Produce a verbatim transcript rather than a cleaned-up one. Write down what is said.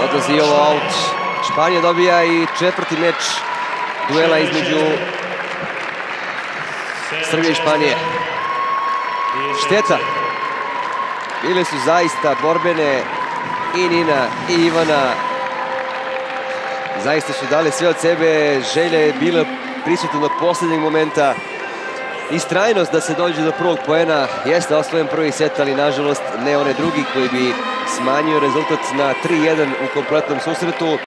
odlazi ovo aut. Španija dobija i četvrti meč duela između Srbije i Španije. Šteta. Bile su zaista borbene i Nina i Ivana. Zaista su dali sve od sebe. Želja je bila prisutna do poslednjeg momenta. Istrajnost da se dođe do prvog poena. Jeste osvojen prvi set, ali nažalost ne onaj drugi koji bi smanjio rezultat na tri jedan u kompletnom susretu.